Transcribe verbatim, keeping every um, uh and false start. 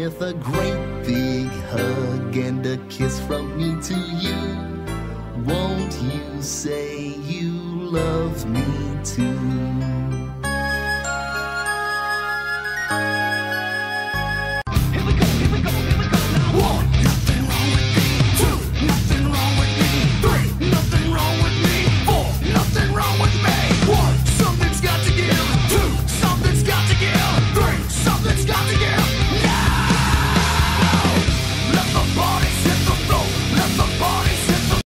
with a great big hug and a kiss from me to you. Won't you say you love me too?